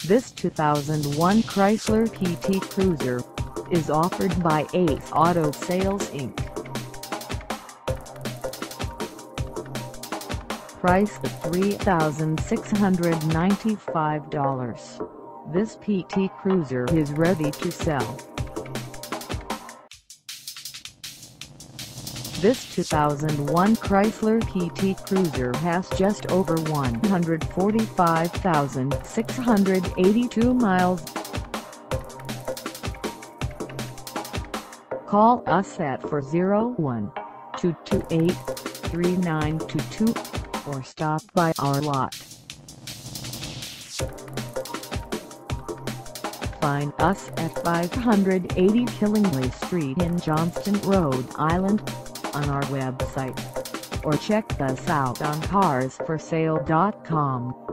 This 2001 Chrysler PT Cruiser is offered by Ace Auto Sales Inc. Price at $3,695. This PT Cruiser is ready to sell. This 2001 Chrysler PT Cruiser has just over 145,682 miles. Call us at 401-228-3922 or stop by our lot. Find us at 580 Killingly Street in Johnston, Rhode Island, on our website, or check us out on carsforsale.com.